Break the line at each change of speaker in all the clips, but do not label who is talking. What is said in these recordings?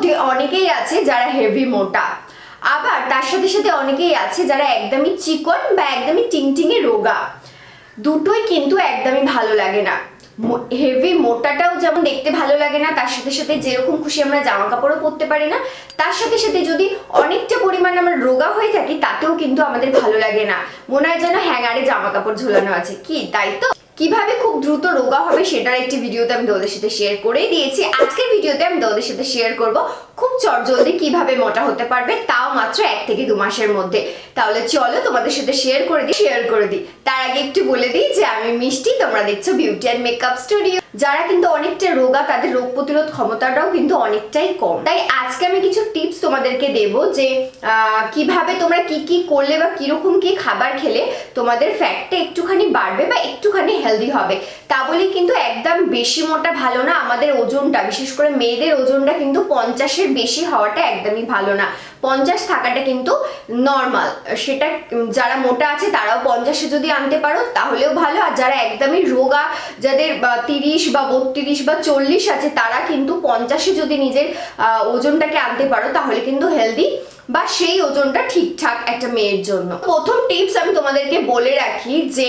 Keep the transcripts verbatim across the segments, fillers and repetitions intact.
মধ্যে অনেকেই আছে যারা হেভি মোটা, আবার তার সাথে সাথে অনেকেই আছে যারা একদমই চিকন বা একদমই টিংটিঙে রোগা। দুটোই কিন্তু একদমই ভালো লাগে না। হেভি মোটাটাও যেমন দেখতে ভালো লাগে না, তার সাথে সাথে যেরকম খুশি আমরা জামা কাপড়ও পরতে পারি না, তার সাথে সাথে যদি অনেকটা পরিমাণ আমরা রোগা হয়ে থাকি তাতেও কিন্তু আমাদের ভালো লাগে না, মনে হয় যেন হ্যাঙ্গারে জামা কাপড় ঝোলানো আছে। কি তাই তো? কিভাবে খুব দ্রুত রোগা হবে সেটার একটি ভিডিওতে আমি তোমাদের সাথে শেয়ার করে দিয়েছি। আজকের ভিডিওতে আমি তোমাদের সাথে শেয়ার করব খুব চটজলদি কিভাবে মোটা হতে পারবে, তাও মাত্র এক থেকে দু মাসের মধ্যে। তাহলে চলো তোমাদের সাথে শেয়ার করে দিই শেয়ার করে দিই তার আগে একটু বলে দিই যে আমি মিষ্টি, তোমরা দেখছো বিউটি অ্যান্ড মেকআপ স্টুডিও। যারা কিন্তু অনেকটা রোগা তাদের রোগ প্রতিরোধ ক্ষমতাটাও কিন্তু অনেকটাই কম, তাই আজকে আমি কিছু টিপস তোমাদেরকে দেব যে কিভাবে তোমরা কি কি করলে বা কিরকম কি খাবার খেলে তোমাদের ফ্যাটটা একটুখানি বাড়বে বা একটুখানি হেলদি হবে। তা বলে কিন্তু একদম বেশি মোটা ভালো না। আমাদের ওজনটা, বিশেষ করে মেয়েদের ওজনটা কিন্তু পঞ্চাশের বেশি হওয়াটা একদমই ভালো না। পঞ্চাশ থাকাটা কিন্তু নর্মাল, সেটা যারা মোটা আছে তারাও পঞ্চাশে যদি আনতে পারো তাহলেও ভালো, আর যারা একদমই রোগা, যাদের তিরিশ বা বত্রিশ বা চল্লিশ আছে তারা কিন্তু পঞ্চাশে যদি নিজের ওজনটাকে আনতে পারো তাহলে কিন্তু হেলদি বা সেই ওজনটা ঠিকঠাক একটা মেয়ের জন্য। প্রথম টিপস আমি তোমাদেরকে বলে রাখি যে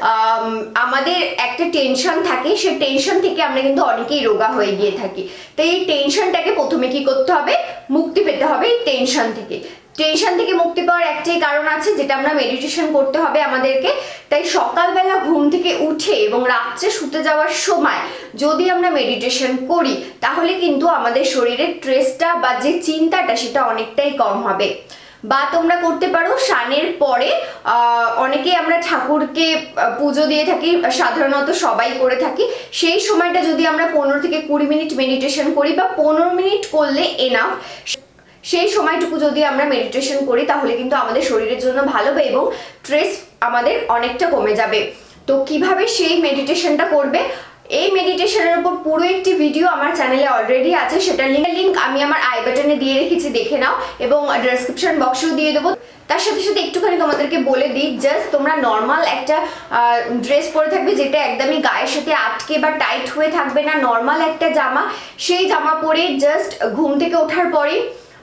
আমাদের একটা টেনশন থাকে, সেই টেনশন থেকে আমরা কিন্তু অনেকেই রোগা হয়ে গিয়ে থাকি। তো এই টেনশনটাকে প্রথমে কি করতে হবে, মুক্তি পেতে হবে এই টেনশন থেকে। টেনশন থেকে মুক্তি পাওয়ার একটাই কারণ আছে, যেটা আমরা মেডিটেশন করতে হবে আমাদেরকে। তাই সকালবেলা ঘুম থেকে উঠে এবং রাত্রে শুতে যাওয়ার সময় যদি আমরা মেডিটেশন করি তাহলে কিন্তু আমাদের শরীরের স্ট্রেসটা বা যে চিন্তাটা সেটা অনেকটাই কম হবে। বা তোমরা করতে পারো স্নানের পরে, অনেকে আমরা ঠাকুরকে পুজো দিয়ে থাকি, সাধারণত সবাই করে থাকি, সেই সময়টা যদি আমরা পনেরো থেকে কুড়ি মিনিট মেডিটেশন করি বা পনেরো মিনিট করলে এনাফ, সেই সময়টুকু যদি আমরা মেডিটেশন করি তাহলে কিন্তু আমাদের শরীরের জন্য ভালো হবে এবং স্ট্রেস আমাদের অনেকটা কমে যাবে। তো কিভাবে সেই মেডিটেশনটা করবে, এই মেডিটেশনের উপর পুরো একটি ভিডিও আমার চ্যানেলে অলরেডি আছে, সেটার লিঙ্ক লিঙ্ক আমি আমার আই বাটনে দিয়ে রেখেছি, দেখে নাও, এবং ডেসক্রিপশন বক্সেও দিয়ে দেবো। তার সাথে সাথে একটুখানি তোমাদেরকে বলে দিই, জাস্ট তোমরা নর্মাল একটা ড্রেস পরে থাকবে যেটা একদমই গায়ের সাথে আটকে বা টাইট হয়ে থাকবে না, নর্মাল একটা জামা, সেই জামা পরে জাস্ট ঘুম থেকে ওঠার পরে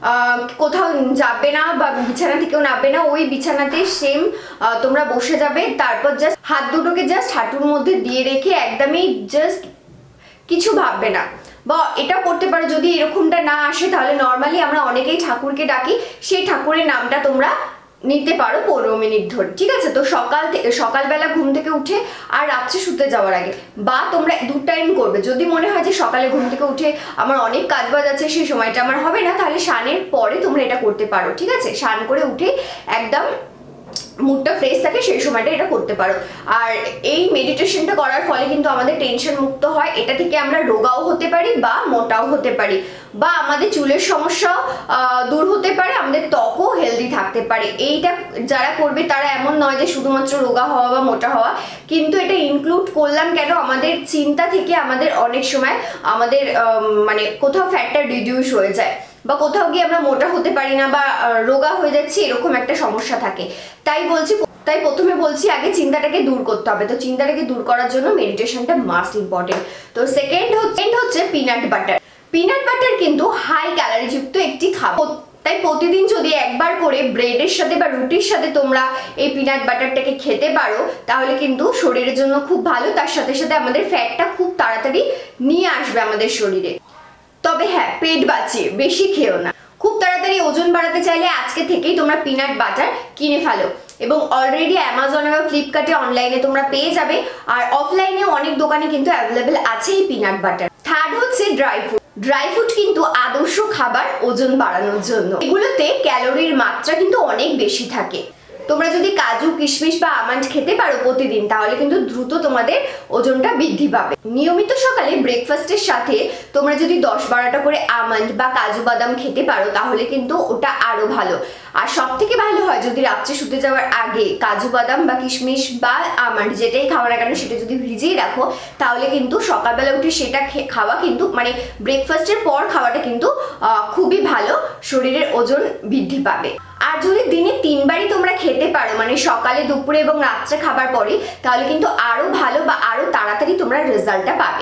কোথাও যাবে না বা বিছানা থেকেও নামবে না, ওই বিছানাতে সেম তোমরা বসে যাবে। তারপর জাস্ট হাত দুটোকে জাস্ট হাঁটুর মধ্যে দিয়ে রেখে একদমই জাস্ট কিছু ভাববে না। বা এটা করতে পারো, যদি এরকমটা না আসে তাহলে নর্মালি আমরা অনেকেই ঠাকুরকে ডাকি, সেই ঠাকুরের নামটা তোমরা নিতে পারো পনেরো মিনিট ধরে, ঠিক আছে? তো সকাল থেকে সকালবেলা ঘুম থেকে উঠে আর রাত্রে শুতে যাওয়ার আগে, বা তোমরা দু টাইম করবে। যদি মনে হয় যে সকালে ঘুম থেকে উঠে আমার অনেক কাজ বাজ আছে, সেই সময়টা আমার হবে না, তাহলে স্নানের পরে তোমরা এটা করতে পারো, ঠিক আছে? স্নান করে উঠে একদম মুডটা ফ্রেশ থাকে সেই সময়টা এটা করতে পারো। আর এই মেডিটেশনটা করার ফলে কিন্তু আমাদের টেনশন মুক্ত হয়, এটা থেকে আমরা রোগাও হতে পারি বা মোটাও হতে পারি, বা আমাদের চুলের সমস্যাও দূর হতে পারে, আমাদের ত্বকও হেলদি থাকতে পারে। এইটা যারা করবে তারা এমন নয় যে শুধুমাত্র রোগা হওয়া বা মোটা হওয়া, কিন্তু এটা ইনক্লুড করলাম কেন, আমাদের চিন্তা থেকে আমাদের অনেক সময় আমাদের মানে কোথাও ফ্যাটটা রিডিউস হয়ে যায় বা কোথাও গিয়ে আমরা মোটা হতে পারি না বা রোগা হয়ে যাচ্ছি, এরকম একটা সমস্যা থাকে। তাই বলছি তাই প্রথমে বলছি আগে চিন্তাটাকে দূর করতে হবে। তো চিন্তাটাকে দূর করার জন্য মেডিটেশনটা মাস্ট ইম্পর্টেন্ট। তো সেকেন্ড হচ্ছে হচ্ছে পিনাট বাটার। পিনাট বাটার কিন্তু হাই ক্যালোরিযুক্ত একটি খাবার, তাই প্রতিদিন যদি একবার করে ব্রেডের সাথে বা রুটির সাথে তোমরা এই পিনাট বাটারটাকে খেতে পারো তাহলে কিন্তু শরীরের জন্য খুব ভালো, তার সাথে সাথে আমাদের ফ্যাটটা খুব তাড়াতাড়ি নিয়ে আসবে আমাদের শরীরে। তবে হ্যাঁ, পেট বাঁচিয়ে বেশি খেও না। খুব তাড়াতাড়ি ওজন বাড়াতে চাইলে আজকে থেকেই তোমরা পিনাট বাটার কিনে ফেলো, এবং অলরেডি অ্যামাজনে বা ফ্লিপকার্টে অনলাইনে তোমরা পেয়ে যাবে, আর অফলাইনেও অনেক দোকানে কিন্তু অ্যাভেলেবেল আছে এই পিনাট বাটার। থার্ড হচ্ছে ড্রাই ফ্রুট। ড্রাই ফ্রুট কিন্তু আদর্শ খাবার ওজন বাড়ানোর জন্য। এগুলোতে ক্যালোরির মাত্রা কিন্তু অনেক বেশি থাকে। তোমরা যদি কাজু, কিশমিশ বা আমন্ড খেতে পারো প্রতিদিন তাহলে কিন্তু দ্রুত তোমাদের ওজনটা বৃদ্ধি পাবে। নিয়মিত সকালে ব্রেকফাস্টের সাথে তোমরা যদি দশ বারোটা করে আমন্ড বা কাজু বাদাম খেতে পারো তাহলে কিন্তু ওটা আরো ভালো। আর সব থেকে ভালো হয় যদি রাত্রে শুতে যাওয়ার আগে কাজু বাদাম বা কিশমিশ বা আমন্ড যেটাই খাওয়া না কেন সেটা যদি ভিজিয়ে রাখো তাহলে কিন্তু সকালবেলা উঠে সেটা খাওয়া কিন্তু মানে ব্রেকফাস্টের পর খাওয়াটা কিন্তু খুবই ভালো, শরীরের ওজন বৃদ্ধি পাবে। আর যদি দিনে তিনবারই তোমরা খেতে পারো, মানে সকালে, দুপুরে এবং রাত্রে খাবার পরে, তাহলে কিন্তু আরো ভালো বা আরো তাড়াতাড়ি তোমরা রেজাল্টটা পাবে।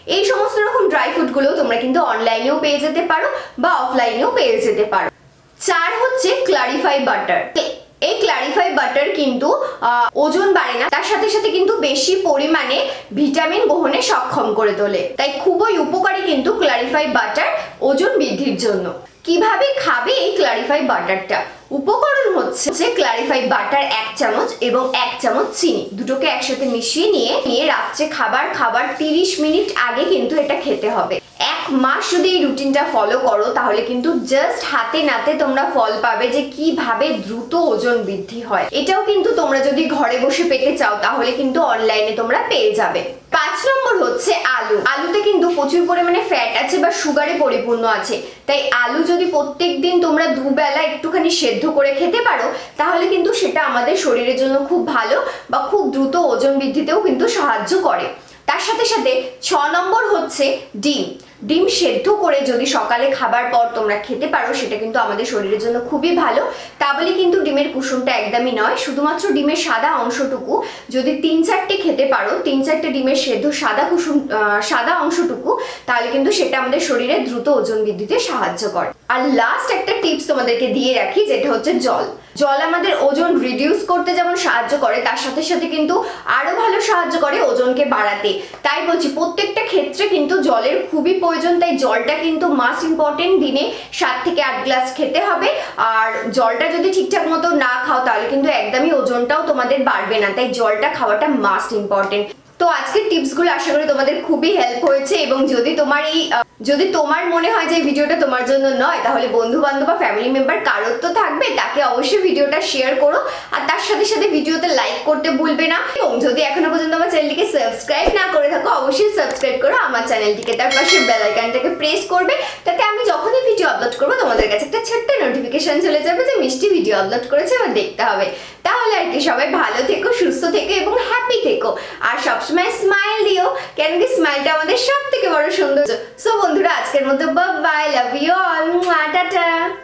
এই সমস্ত রকম ড্রাই ফ্রুট গুলো তোমরা কিন্তু অনলাইনেও পেয়ে যেতে পারো বা অফলাইনেও পেয়ে যেতে পারো। চার হচ্ছে ক্লারিফাই বাটার। এই ক্লারিফাই বাটার কিন্তু ওজন বাড়ে না, তার সাথে সাথে কিন্তু বেশি পরিমাণে ভিটামিন গ্রহণে সক্ষম করে তোলে। তাই খুবই উপকারী কিন্তু ক্লারিফাই বাটার ওজন বৃদ্ধির জন্য। কিভাবে খাবে এই ক্লারিফাই বাটারটা? উপকরণ হচ্ছে যে ক্লারিফাই বাটার এক চামচ এবং এক চামচ চিনি দুটোকে একসাথে মিশিয়ে নিয়ে নিয়ে রাত্রে খাবার খাবার তিরিশ মিনিট আগে কিন্তু এটা খেতে হবে। এক মাস যদি এই রুটিনটা ফলো করো তাহলে কিন্তু জাস্ট হাতে নাতে তোমরা ফল পাবে যে কিভাবে দ্রুত ওজন বৃদ্ধি হয়। এটাও কিন্তু তোমরা যদি ঘরে বসে পেতে চাও তাহলে কিন্তু অনলাইনে তোমরা পেয়ে যাবে। পাঁচ নম্বর হচ্ছে আলু। আলুতে কিন্তু প্রচুর পরিমাণে ফ্যাট আছে বা সুগারে পরিপূর্ণ আছে, তাই আলু যদি প্রত্যেক দিন তোমরা দুবেলা একটুখানি সেদ্ধ করে খেতে পারো তাহলে কিন্তু সেটা আমাদের শরীরের জন্য খুব ভালো বা খুব দ্রুত ওজন বৃদ্ধিতেও কিন্তু সাহায্য করে। তার সাথে সাথে ছ নম্বর হচ্ছে ডিম। ডিম সেদ্ধ করে যদি সকালে খাবার পর তোমরা খেতে পারো সেটা কিন্তু আমাদের শরীরের জন্য খুবই ভালো। তা বলে কিন্তু ডিমের কুসুমটা একদমই নয়, শুধুমাত্র ডিমের সাদা অংশটুকু যদি তিন চারটে খেতে পারো, তিন চারটে ডিমের সেদ্ধ সাদা কুসুম সাদা অংশটুকু, তাহলে কিন্তু সেটা আমাদের শরীরে দ্রুত ওজন বৃদ্ধিতে সাহায্য করে। আর লাস্ট একটা টিপস তোমাদেরকে দিয়ে রাখি, যেটা হচ্ছে জল। জল আমাদের ওজন রিডিউস করতে যেমন সাহায্য করে, তার সাথে সাথে কিন্তু আরো ভালো সাহায্য করে ওজনকে বাড়াতে। তাই বলছি প্রত্যেকটা ক্ষেত্রে কিন্তু জলের খুবই প্রয়োজন, তাই জলটা কিন্তু মাস্ট ইম্পর্টেন্ট। দিনে সাত থেকে আট গ্লাস খেতে হবে। আর জলটা যদি ঠিকঠাক মতো না খাও তাহলে কিন্তু একদমই ওজনটাও তোমাদের বাড়বে না, তাই জলটা খাওয়াটা মাস্ট ইম্পর্টেন্ট। তো আজকের টিপসগুলো আশা করি তোমাদের খুবই হেল্প হয়েছে, এবং যদি তোমার এই যদি তোমার মনে হয় যে ভিডিওটা তোমার জন্য নয় তাহলে বন্ধু বান্ধব বা ফ্যামিলি মেম্বার কারোর তো থাকবে, তাকে অবশ্যই ভিডিওটা শেয়ার করো। আর তার সাথে সাথে ভিডিওতে লাইক করতে ভুলবে না, এবং যদি এখনো পর্যন্ত আমার চ্যানেলটিকে সাবস্ক্রাইব না করে থাকো অবশ্যই সাবস্ক্রাইব করো আমার চ্যানেলটিকে। তার পাশে বেল আইকনটাকে প্রেস করবে, তাতে আমি যখনই ভিডিও আপলোড করবো তোমাদের কাছে একটা ছোট্ট নোটিফিকেশন চলে যাবে যে মিষ্টি ভিডিও আপলোড করেছে বা দেখতে হবে। তাহলে আর কি সবাই ভালো থেকো, সুস্থ থেকো এবং হ্যাপি থেকো, আর সবসময় স্মাইল দিও, কেন কি স্মাইলটা আমাদের সব থেকে বড় সৌন্দর্য। সো বন্ধুরা আজকের মতো bye bye, love you all, tata.